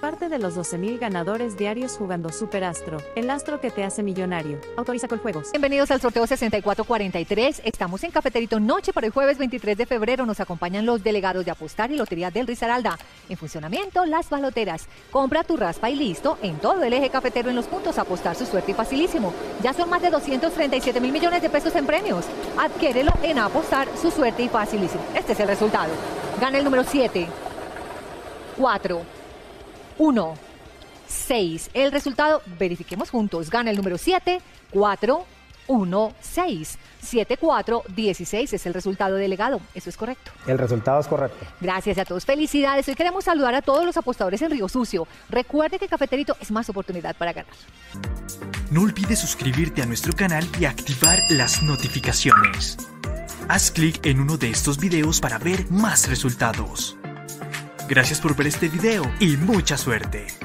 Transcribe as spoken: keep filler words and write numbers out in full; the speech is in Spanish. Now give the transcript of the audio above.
parte de los doce mil ganadores diarios jugando Superastro, el astro que te hace millonario. Autoriza Coljuegos. Bienvenidos al sorteo sesenta y cuatro cuarenta y tres. Estamos en Cafeterito Noche para el jueves veintitrés de febrero. Nos acompañan los delegados de Apostar y Lotería del Risaralda. En funcionamiento, las baloteras. Compra tu raspa y listo. En todo el eje cafetero en los puntos Apostar, su suerte y facilísimo. Ya son más de doscientos treinta y siete mil millones de pesos en premios. Adquiérelo en Apostar, su suerte y facilísimo. Este es el resultado. Gana el número siete, cuatro, uno, seis. El resultado, verifiquemos juntos. Gana el número siete, cuatro, uno, seis. siete, cuatro, dieciséis es el resultado delegado. Eso es correcto. El resultado es correcto. Gracias a todos. Felicidades. Hoy queremos saludar a todos los apostadores en Río Sucio. Recuerde que Cafeterito es más oportunidad para ganar. No olvides suscribirte a nuestro canal y activar las notificaciones. Haz clic en uno de estos videos para ver más resultados. Gracias por ver este video y mucha suerte.